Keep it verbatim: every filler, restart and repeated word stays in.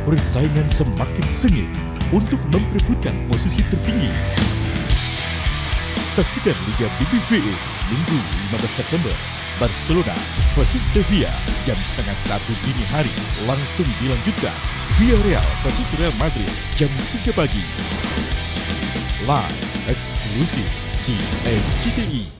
persaingan semakin sengit untuk memperebutkan posisi tertinggi. Saksikan Liga B B V A Minggu lima belas September, Barcelona versus Sevilla jam setengah satu dini hari. Langsung dilanjutkan Villarreal versus Real Madrid jam tiga pagi. Live eksklusif di R C T I.